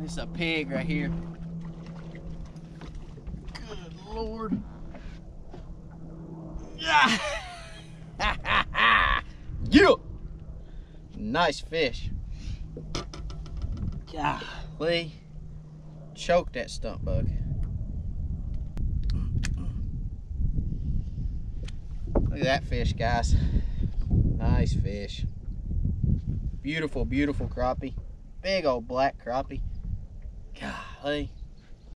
It's a pig right here. Good Lord. Yeah. Yeah. Nice fish. Golly. Choked that stump bug. Look at that fish, guys. Nice fish. Beautiful, beautiful crappie. Big old black crappie. Golly.